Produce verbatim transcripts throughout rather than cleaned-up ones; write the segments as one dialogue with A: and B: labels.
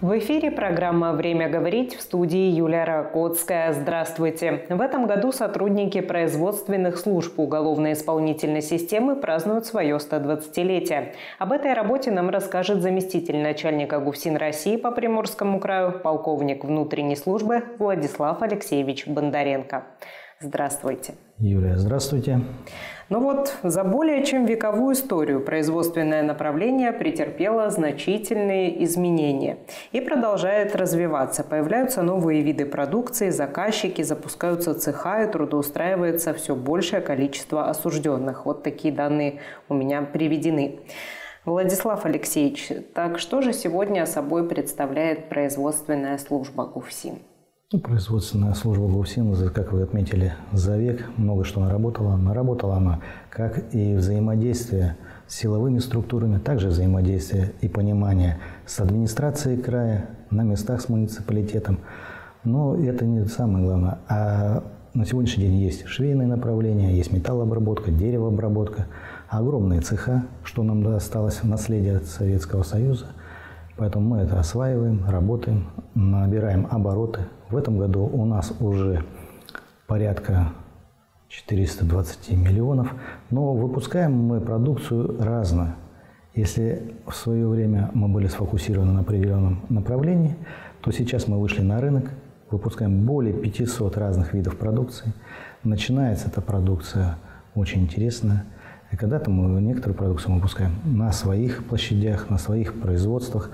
A: В эфире программа «Время говорить», в студии Юлия Ракотская. Здравствуйте. В этом году сотрудники производственных служб уголовно-исполнительной системы празднуют свое сто двадцатилетие. Об этой работе нам расскажет заместитель начальника ГУФСИН России по Приморскому краю, полковник внутренней службы Владислав Алексеевич Бондаренко. Здравствуйте.
B: Юлия, здравствуйте.
A: Ну вот, за более чем вековую историю производственное направление претерпело значительные изменения и продолжает развиваться. Появляются новые виды продукции, заказчики, запускаются цеха и трудоустраивается все большее количество осужденных. Вот такие данные у меня приведены. Владислав Алексеевич, так что же сегодня собой представляет производственная служба ГУФСИН?
B: Ну, производственная служба ГУФСИН, как вы отметили, за век много что наработала. Наработала она как и взаимодействие с силовыми структурами, также взаимодействие и понимание с администрацией края, на местах с муниципалитетом. Но это не самое главное. А на сегодняшний день есть швейное направление, есть металлообработка, деревообработка, огромные цеха, что нам досталось в наследие от Советского Союза. Поэтому мы это осваиваем, работаем, набираем обороты. В этом году у нас уже порядка четырёхсот двадцати миллионов, но выпускаем мы продукцию разную. Если в свое время мы были сфокусированы на определенном направлении, то сейчас мы вышли на рынок, выпускаем более пятисот разных видов продукции. Начинается эта продукция очень интересная. И когда-то мы некоторую продукцию мы выпускаем на своих площадях, на своих производствах.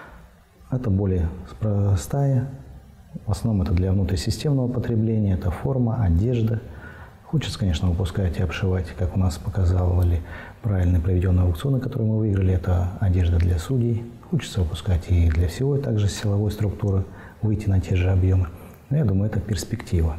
B: Это более простая. В основном это для внутрисистемного потребления. Это форма, одежда. Хочется, конечно, выпускать и обшивать, как у нас показывали правильно проведенные аукционы, которые мы выиграли. Это одежда для судей. Хочется выпускать и для всего, и также силовой структуры, выйти на те же объемы. Но я думаю, это перспектива.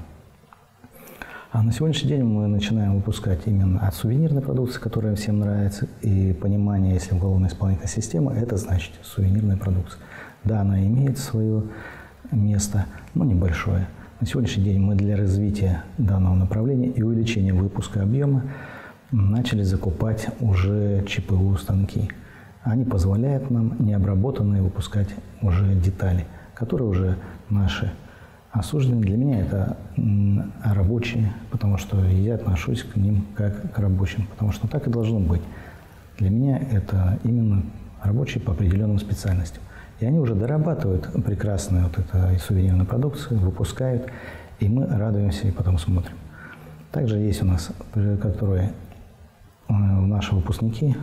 B: А на сегодняшний день мы начинаем выпускать именно от сувенирной продукции, которая всем нравится. И понимание, если уголовно-исполнительная система, это значит сувенирная продукция. Да, она имеет свое место, но небольшое. На сегодняшний день мы для развития данного направления и увеличения выпуска объема начали закупать уже ЧПУ станки. Они позволяют нам необработанные выпускать уже детали, которые уже наши осуждены. Для меня это рабочие, потому что я отношусь к ним как к рабочим, потому что так и должно быть. Для меня это именно рабочие по определенным специальностям. И они уже дорабатывают прекрасную вот эту сувенирную продукцию, выпускают, и мы радуемся и потом смотрим. Также есть у нас, которые наши выпускники,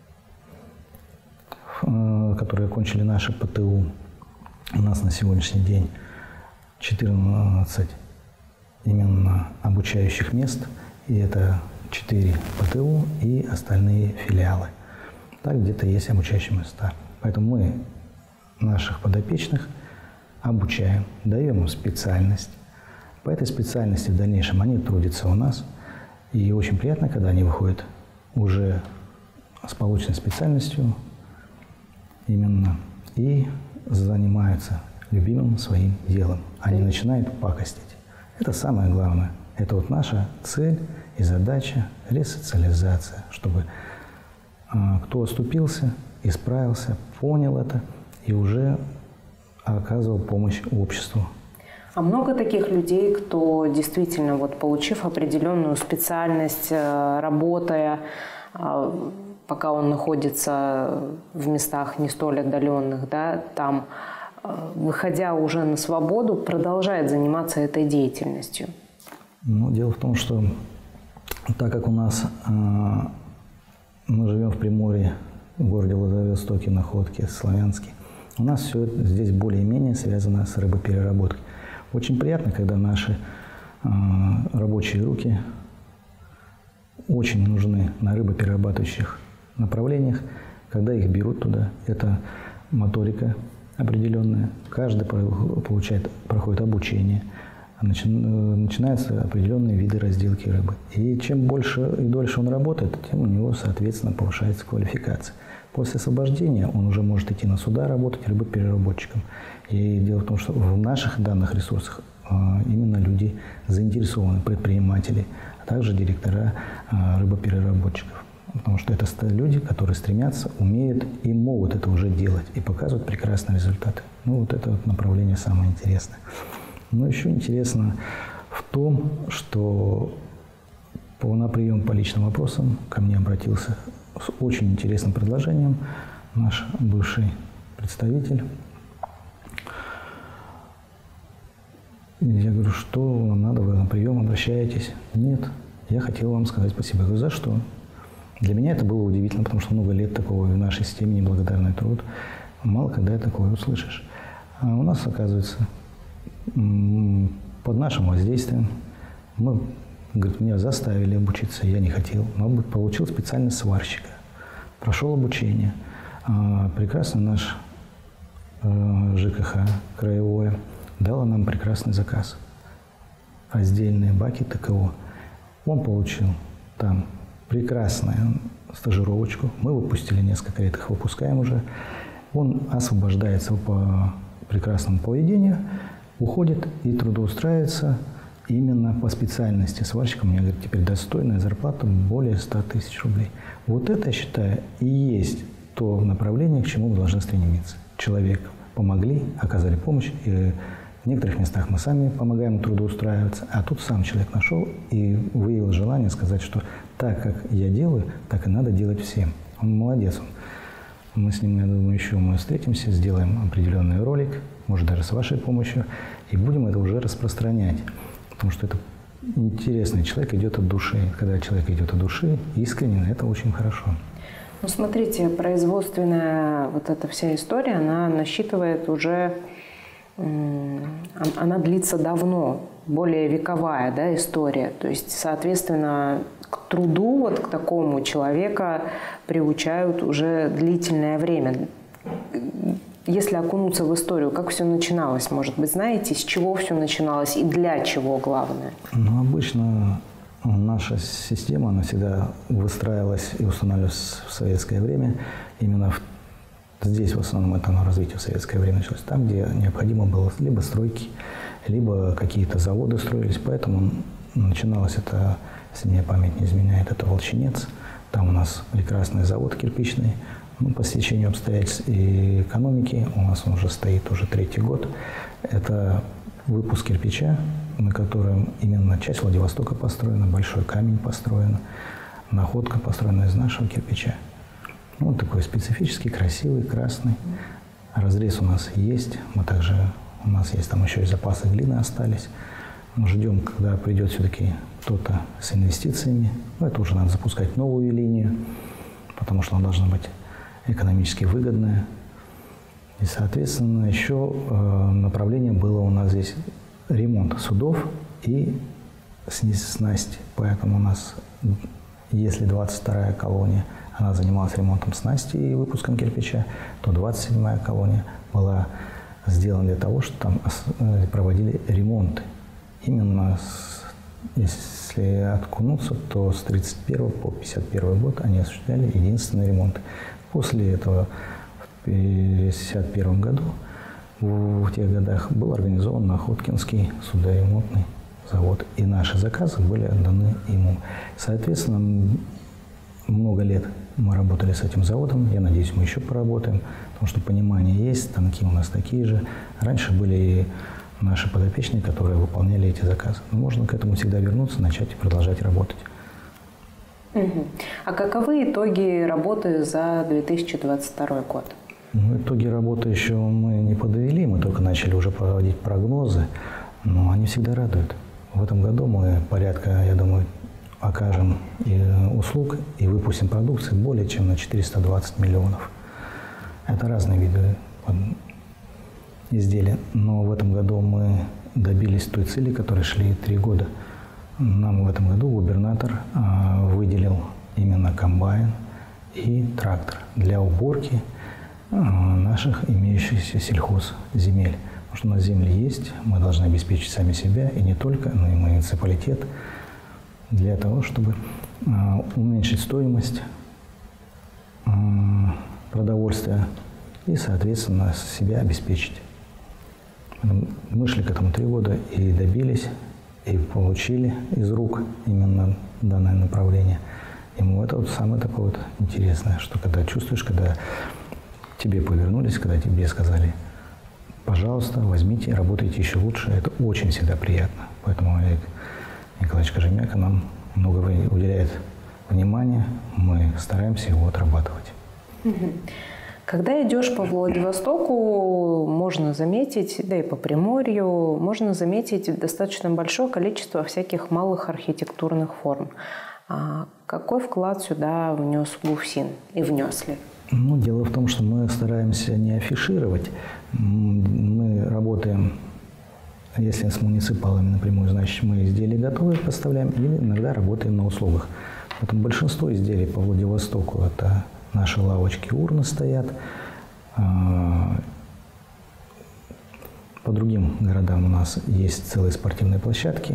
B: которые окончили наши ПТУ, у нас на сегодняшний день четырнадцать именно обучающих мест, и это четыре ПТУ и остальные филиалы. Так где-то есть обучающие места. Поэтому мы наших подопечных обучаем, даем им специальность. По этой специальности в дальнейшем они трудятся у нас. И очень приятно, когда они выходят уже с полученной специальностью именно и занимаются любимым своим делом. Они начинают пакостить. Это самое главное. Это вот наша цель и задача – ресоциализация, чтобы э, кто оступился, исправился, понял это и уже оказывал помощь обществу.
A: А много таких людей, кто действительно, вот, получив определенную специальность, работая, пока он находится в местах не столь отдаленных, да, там, выходя уже на свободу, продолжает заниматься этой деятельностью?
B: Ну, дело в том, что так как у нас э, мы живем в Приморье, в городе Владивостоке, Находке, Славянске, у нас все здесь более-менее связано с рыбопереработкой. Очень приятно, когда наши э, рабочие руки очень нужны на рыбоперерабатывающих направлениях, когда их берут туда. Это моторика определенная, каждый получает, проходит обучение, начи, начинаются определенные виды разделки рыбы. И чем больше и дольше он работает, тем у него, соответственно, повышается квалификация. После освобождения он уже может идти на суда работать рыбопереработчиком. И дело в том, что в наших данных ресурсах именно люди заинтересованы, предприниматели, а также директора рыбопереработчиков. Потому что это люди, которые стремятся, умеют и могут это уже делать, и показывают прекрасные результаты. Ну, вот это вот направление самое интересное. Но еще интересно в том, что на прием по личным вопросам ко мне обратился с очень интересным предложением наш бывший представитель. Я говорю, что вам надо, вы на прием обращаетесь? Нет, я хотел вам сказать спасибо. Я говорю, за что? Для меня это было удивительно, потому что много лет такого в нашей системе неблагодарный труд. Мало когда такое услышишь. А у нас, оказывается, под нашим воздействием мы, говорит, меня заставили обучиться, я не хотел, но получил специальность сварщика, прошел обучение. А прекрасно наш э, ЖКХ краевое дало нам прекрасный заказ. Раздельные баки ТКО. Он получил там прекрасную стажировочку. Мы выпустили несколько лет, их выпускаем уже. Он освобождается по прекрасному поведению, уходит и трудоустраивается именно по специальности сварщика. У меня, говорит, теперь достойная зарплата более ста тысяч рублей. Вот это, я считаю, и есть то направление, к чему мы должны стремиться. Человеку помогли, оказали помощь, и в некоторых местах мы сами помогаем трудоустраиваться, а тут сам человек нашел и выявил желание сказать, что так, как я делаю, так и надо делать всем. Он молодец. Мы с ним, я думаю, еще мы встретимся, сделаем определенный ролик, может, даже с вашей помощью, и будем это уже распространять. Потому что это интересный человек, идет от души. Когда человек идет от души, искренне, это очень хорошо.
A: Ну, смотрите, производственная вот эта вся история, она насчитывает уже... Она длится давно, более вековая, да, история. То есть, соответственно, к труду, вот к такому человека приучают уже длительное время. Если окунуться в историю, как все начиналось, может быть, знаете, с чего все начиналось и для чего, главное?
B: Ну, обычно наша система, она всегда выстраивалась и устанавливалась в советское время именно в Здесь в основном это на развитие в советское время началось. Там, где необходимо было либо стройки, либо какие-то заводы строились. Поэтому начиналось это, если мне память не изменяет, это Волчинец. Там у нас прекрасный завод кирпичный. Ну, по стечению обстоятельств и экономики у нас он уже стоит уже третий год. Это выпуск кирпича, на котором именно часть Владивостока построена, Большой камень построен, находка построена из нашего кирпича. Он такой специфический, красивый, красный. Разрез у нас есть. Мы также, у нас есть там еще и запасы глины остались. Мы ждем, когда придет все-таки кто-то с инвестициями. Ну, это уже надо запускать новую линию, потому что она должна быть экономически выгодная. И, соответственно, еще э, направление было у нас здесь ремонт судов и снасти. Поэтому у нас, если двадцать вторая колония, она занималась ремонтом снасти и выпуском кирпича, то двадцать седьмая колония была сделана для того, чтобы там проводили ремонты. Именно, с, если откунуться, то с тридцать первого по пятьдесят первый год они осуществляли единственные ремонты. После этого в пятьдесят первом году, в, в тех годах, был организован Находкинский судоремонтный завод. И наши заказы были отданы ему. Соответственно, много лет мы работали с этим заводом. Я надеюсь, мы еще поработаем, потому что понимание есть, станки у нас такие же. Раньше были и наши подопечные, которые выполняли эти заказы. Но можно к этому всегда вернуться, начать и продолжать работать.
A: Угу. А каковы итоги работы за две тысячи двадцать второй год?
B: Ну, итоги работы еще мы не подвели, мы только начали уже проводить прогнозы, но они всегда радуют. В этом году мы порядка, я думаю, окажем и услуг и выпустим продукции более чем на четыреста двадцать миллионов. Это разные виды изделий. Но в этом году мы добились той цели, которой шли три года. Нам в этом году губернатор а, выделил именно комбайн и трактор для уборки а, наших имеющихся сельхозземель. Потому что у нас земли есть, мы должны обеспечить сами себя, и не только, но и муниципалитет, для того, чтобы а, уменьшить стоимость а, продовольствия и, соответственно, себя обеспечить. Мы шли к этому три года и добились, и получили из рук именно данное направление. Ему это вот самое такое вот интересное, что когда чувствуешь, когда тебе повернулись, когда тебе сказали, пожалуйста, возьмите, работайте еще лучше, это очень всегда приятно. Поэтому Олег Николаевич Кожемяка нам много уделяет внимания, мы стараемся его отрабатывать.
A: Когда идешь по Владивостоку, можно заметить, да и по Приморью, можно заметить достаточно большое количество всяких малых архитектурных форм. А какой вклад сюда внес ГУФСИН и внес ли?
B: Ну, дело в том, что мы стараемся не афишировать. Мы работаем, если с муниципалами напрямую, значит, мы изделия готовые поставляем или иногда работаем на услугах. Поэтому большинство изделий по Владивостоку – это наши лавочки, урны стоят. По другим городам у нас есть целые спортивные площадки.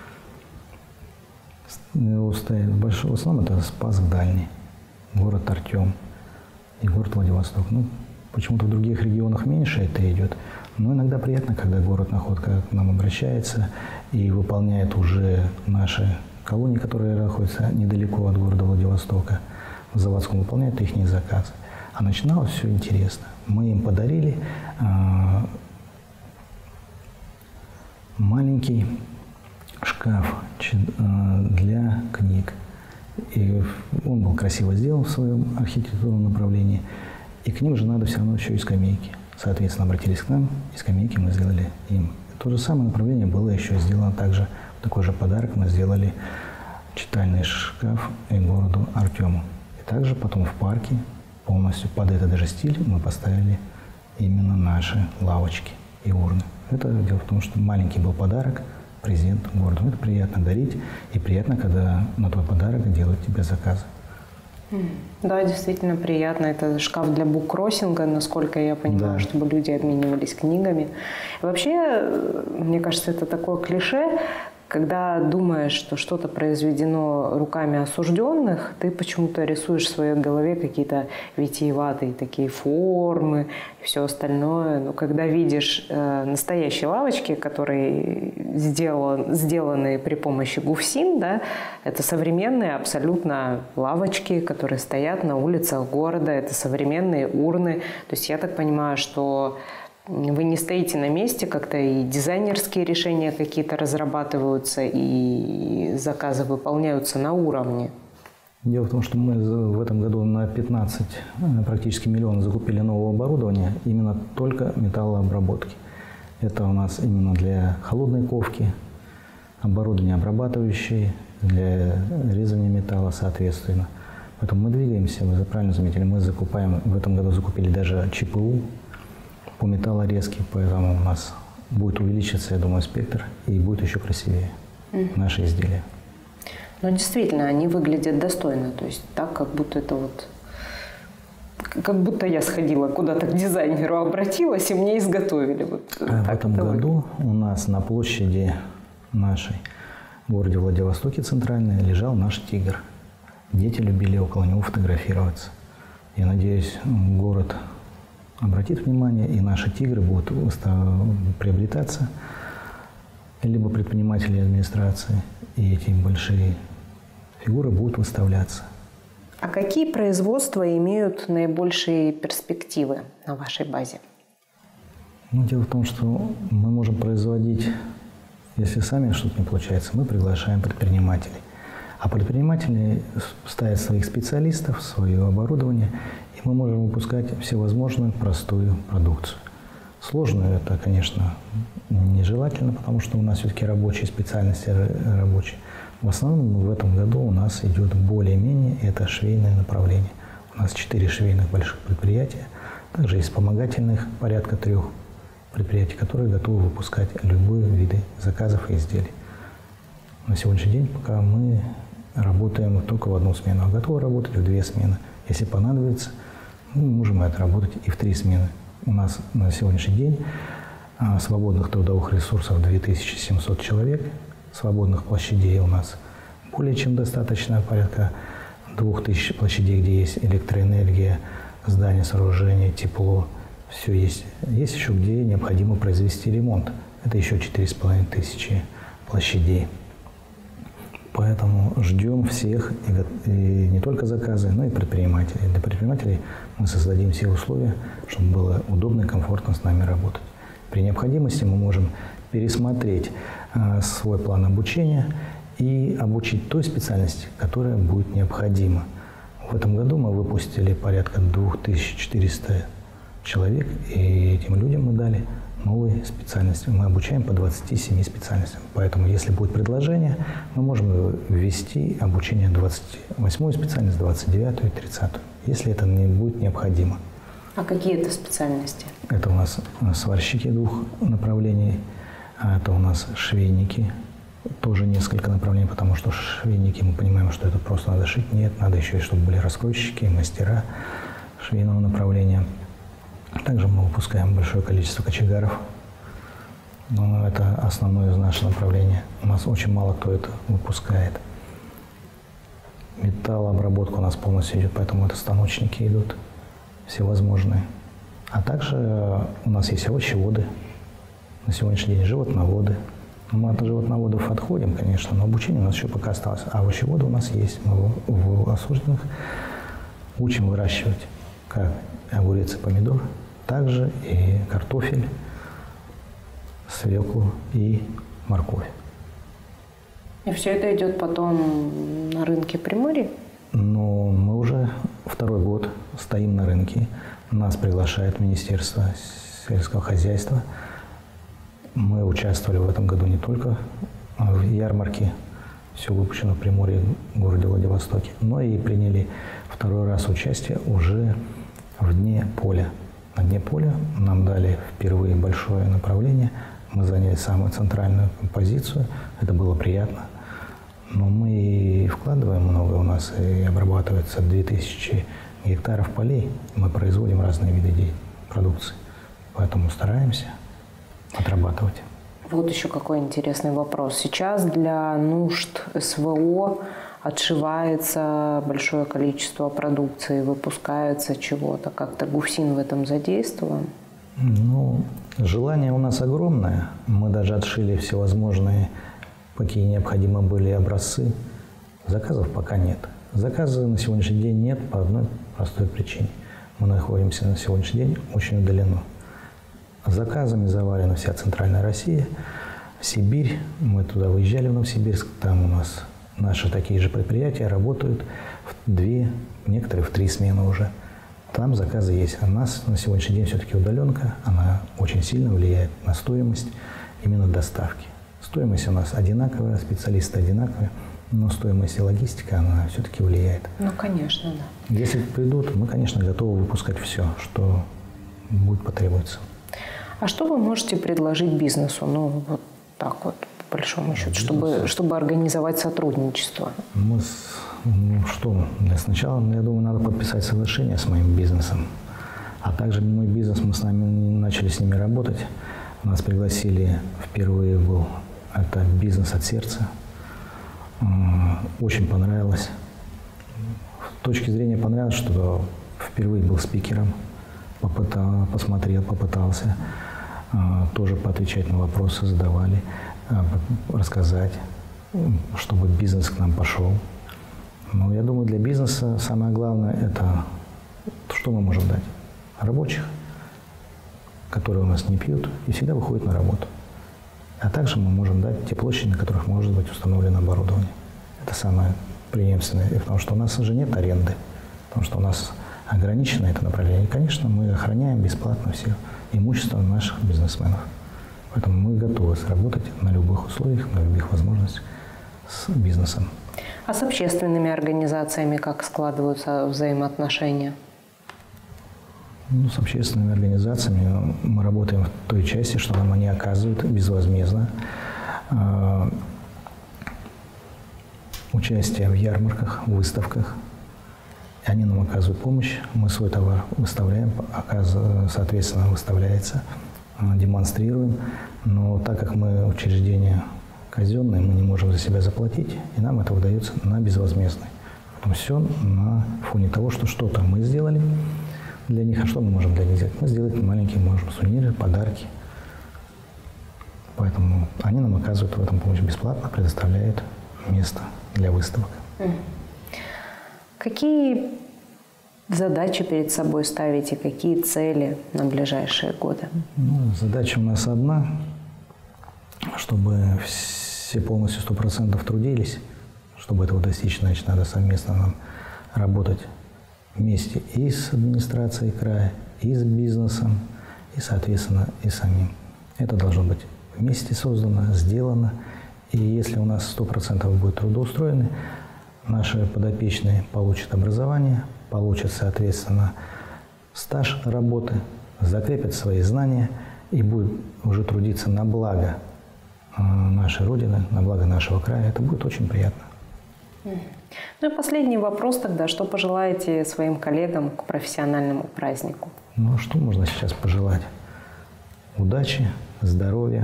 B: В основном это Спасск Дальний, город Артем и город Владивосток. Ну, почему-то в других регионах меньше это идет, но иногда приятно, когда город Находка к нам обращается и выполняет уже наши колонии, которые находятся недалеко от города Владивостока, в заводском, выполняют их заказы. А начиналось все интересно. Мы им подарили э, маленький шкаф для книг. И он был красиво сделан в своем архитектурном направлении. И к ним же надо все равно еще и скамейки. Соответственно, обратились к нам, и скамейки мы сделали им. То же самое направление было еще сделано также, такой же подарок мы сделали читальный шкаф и городу Артему. И также потом в парке полностью под этот же стиль мы поставили именно наши лавочки и урны. Это дело в том, что маленький был подарок президенту города. Это приятно дарить, и приятно, когда на твой подарок делают тебе заказы.
A: Да, действительно приятно. Это шкаф для буккроссинга, насколько я понимаю, да, чтобы люди обменивались книгами. Вообще, мне кажется, это такое клише, когда думаешь, что что-то произведено руками осужденных, ты почему-то рисуешь в своей голове какие-то витиеватые такие формы и все остальное. Но когда видишь э, настоящие лавочки, которые сделан, сделаны при помощи ГУФСИН, да, это современные абсолютно лавочки, которые стоят на улицах города, это современные урны. То есть я так понимаю, что вы не стоите на месте, как-то и дизайнерские решения какие-то разрабатываются, и заказы выполняются на уровне.
B: Дело в том, что мы в этом году на пятнадцать практически миллионов закупили нового оборудования, именно только металлообработки. Это у нас именно для холодной ковки, оборудование обрабатывающее, для резания металла соответственно. Поэтому мы двигаемся, вы правильно заметили, мы закупаем, в этом году закупили даже ЧПУ по металлорезке, поэтому у нас будет увеличиться, я думаю, спектр, и будет еще красивее mm-hmm. наши изделия.
A: Ну, действительно, они выглядят достойно, то есть так, как будто это вот, как будто я сходила куда-то к дизайнеру, обратилась, и мне изготовили. Вот
B: а в этом году у нас на площади нашей, в городе Владивостоке центральной, лежал наш тигр. Дети любили около него фотографироваться. Я надеюсь, город обратит внимание, и наши тигры будут приобретаться, либо предприниматели администрации, и эти большие фигуры будут выставляться.
A: А какие производства имеют наибольшие перспективы на вашей базе?
B: Ну, дело в том, что мы можем производить, если сами что-то не получается, мы приглашаем предпринимателей. А предприниматели ставят своих специалистов, свое оборудование, и мы можем выпускать всевозможную простую продукцию. Сложную это, конечно, нежелательно, потому что у нас все-таки рабочие специальности рабочие. В основном в этом году у нас идет более-менее это швейное направление. У нас четыре швейных больших предприятия, также есть вспомогательных порядка трех предприятий, которые готовы выпускать любые виды заказов и изделий. На сегодняшний день пока мы работаем только в одну смену, а готовы работать в две смены. Если понадобится, мы можем это работать и в три смены. У нас на сегодняшний день свободных трудовых ресурсов две тысячи семьсот человек, свободных площадей у нас более чем достаточно, порядка двух тысяч площадей, где есть электроэнергия, здания, сооружения, тепло, все есть. Есть еще, где необходимо произвести ремонт. Это еще четыре с половиной тысячи площадей. Поэтому ждем всех, и, и не только заказы, но и предпринимателей. Для предпринимателей мы создадим все условия, чтобы было удобно и комфортно с нами работать. При необходимости мы можем пересмотреть э, свой план обучения и обучить той специальности, которая будет необходима. В этом году мы выпустили порядка две тысячи четыреста человек, и этим людям мы дали новые специальности. Мы обучаем по двадцати семи специальностям. Поэтому, если будет предложение, мы можем ввести обучение двадцать восьмую специальность, двадцать девятую и тридцатую, если это не будет необходимо.
A: А какие это специальности? Это
B: у нас сварщики двух направлений, а это у нас швейники, тоже несколько направлений, потому что швейники, мы понимаем, что это просто надо шить. Нет, надо еще и чтобы были раскройщики, мастера швейного направления. Также мы выпускаем большое количество кочегаров. Но это основное из нашего направления. У нас очень мало кто это выпускает. Металлообработка у нас полностью идет, поэтому это станочники идут всевозможные. А также у нас есть овощеводы, на сегодняшний день животноводы. Мы от животноводов отходим, конечно, но обучение у нас еще пока осталось. А овощеводы у нас есть. Мы в осужденных учим выращивать как огурец и помидор, также и картофель, свеклу и морковь.
A: И все это идет потом на рынке Приморья?
B: Ну, мы уже второй год стоим на рынке. Нас приглашает Министерство сельского хозяйства. Мы участвовали в этом году не только в ярмарке, все выпущено в Приморье, в городе Владивостоке, но и приняли второй раз участие уже в Дне поля. На Дне поля нам дали впервые большое направление. Мы заняли самую центральную позицию. Это было приятно. Но мы и вкладываем много. У нас и обрабатывается две тысячи гектаров полей. Мы производим разные виды продукции. Поэтому стараемся отрабатывать.
A: Вот еще какой интересный вопрос. Сейчас для нужд СВО отшивается большое количество продукции, выпускается чего-то. Как-то ГУФСИН в этом задействован?
B: Ну, желание у нас огромное. Мы даже отшили всевозможные, какие необходимы были образцы. Заказов пока нет. Заказа на сегодняшний день нет по одной простой причине. Мы находимся на сегодняшний день очень удаленно. Заказами завалена вся центральная Россия, Сибирь. Мы туда выезжали в Новосибирск, там у нас наши такие же предприятия работают в две, некоторые в три смены уже. Там заказы есть. А у нас на сегодняшний день все-таки удаленка, она очень сильно влияет на стоимость именно доставки. Стоимость у нас одинаковая, специалисты одинаковые, но стоимость и логистика, она все-таки влияет.
A: Ну, конечно, да.
B: Если придут, мы, конечно, готовы выпускать все, что будет потребоваться.
A: А что вы можете предложить бизнесу, ну, вот так вот, по большому счету, чтобы, чтобы организовать сотрудничество?
B: Мы, ну, что, для сначала, я думаю, надо подписать соглашение с моим бизнесом. А также мой бизнес, мы с нами начали с ними работать. Нас пригласили, впервые был, это бизнес от сердца. Очень понравилось. С точки зрения понравилось, что впервые был спикером, попытал, посмотрел, попытался тоже поотвечать на вопросы, задавали, рассказать, чтобы бизнес к нам пошел. Но я думаю, для бизнеса самое главное – это что мы можем дать? Рабочих, которые у нас не пьют и всегда выходят на работу. А также мы можем дать те площади, на которых может быть установлено оборудование. Это самое преемственное, потому что у нас уже нет аренды, потому что у нас ограничено это направление. И, конечно, мы охраняем бесплатно все имущество наших бизнесменов. Поэтому мы готовы сработать на любых условиях, на любых возможностях с бизнесом.
A: А с общественными организациями как складываются взаимоотношения?
B: Ну, с общественными организациями мы работаем в той части, что нам они оказывают безвозмездно э, участие в ярмарках, выставках. И они нам оказывают помощь, мы свой товар выставляем, соответственно, выставляется, демонстрируем. Но так как мы учреждение казенное, мы не можем за себя заплатить, и нам это выдается на безвозмездный. Поэтому все на фоне того, что что-то мы сделали для них, а что мы можем для них сделать? Мы сделать маленькие можем сувениры, подарки. Поэтому они нам оказывают в этом помощь бесплатно, предоставляют место для выставок.
A: Какие задачи перед собой ставите, какие цели на ближайшие годы?
B: Ну, задача у нас одна, чтобы все полностью сто процентов трудились. Чтобы этого достичь, значит, надо совместно нам работать вместе и с администрацией края, и с бизнесом, и, соответственно, и самим. Это должно быть вместе создано, сделано. И если у нас сто процентов будет трудоустроены, наши подопечные получат образование, получат, соответственно, стаж работы, закрепят свои знания и будут уже трудиться на благо нашей Родины, на благо нашего края. Это будет очень приятно.
A: Ну и последний вопрос тогда. Что пожелаете своим коллегам к профессиональному празднику?
B: Ну, что можно сейчас пожелать? Удачи, здоровья.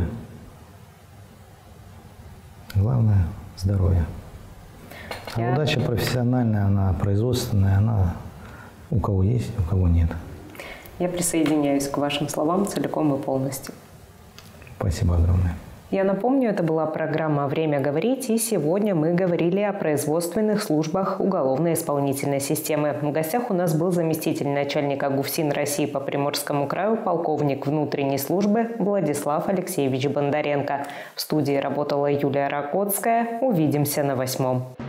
B: Главное – здоровье. А Я... удача профессиональная, она производственная, она у кого есть, у кого нет.
A: Я присоединяюсь к вашим словам целиком и полностью.
B: Спасибо огромное.
A: Я напомню, это была программа «Время говорить», и сегодня мы говорили о производственных службах уголовно-исполнительной системы. В гостях у нас был заместитель начальника ГУФСИН России по Приморскому краю, полковник внутренней службы Владислав Алексеевич Бондаренко. В студии работала Юлия Ракотская. Увидимся на восьмом.